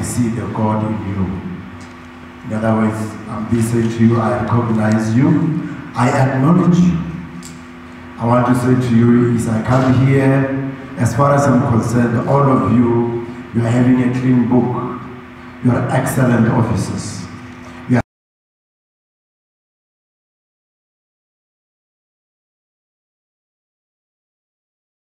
see the God in you. In other words, I'm saying to you, I recognize you, I acknowledge you. I want to say to you, as I come here, as far as I'm concerned, all of you, you are having a clean book. You are excellent officers.